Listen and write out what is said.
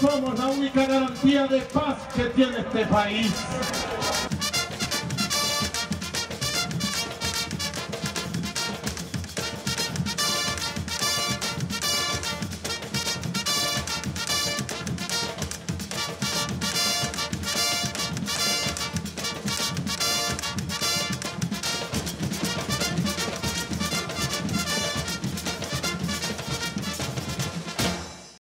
somos la única garantía de paz que tiene este país.